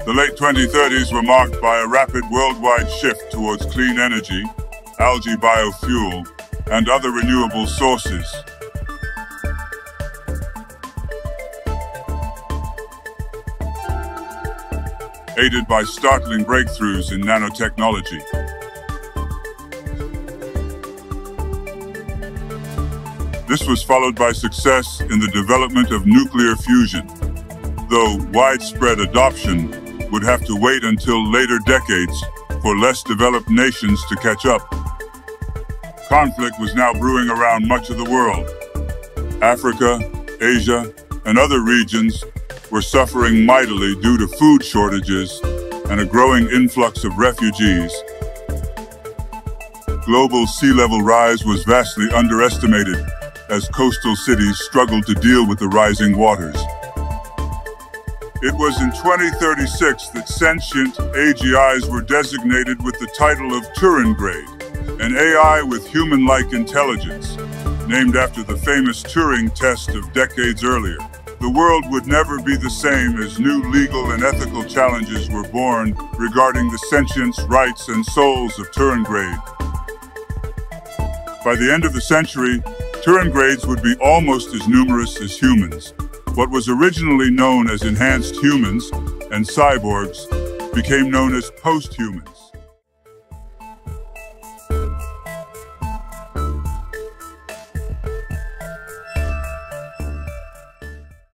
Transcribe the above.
The late 2030s were marked by a rapid worldwide shift towards clean energy, algae biofuel, and other renewable sources. Aided by startling breakthroughs in nanotechnology. This was followed by success in the development of nuclear fusion, though widespread adoption would have to wait until later decades for less developed nations to catch up. Conflict was now brewing around much of the world. Africa, Asia, and other regions were suffering mightily due to food shortages and a growing influx of refugees. Global sea level rise was vastly underestimated as coastal cities struggled to deal with the rising waters. It was in 2036 that sentient AGIs were designated with the title of Turing-grade, an AI with human-like intelligence, named after the famous Turing test of decades earlier. The world would never be the same as new legal and ethical challenges were born regarding the sentience, rights, and souls of Turing-grade. By the end of the century, Turing-grades would be almost as numerous as humans. What was originally known as enhanced humans and cyborgs became known as post-humans.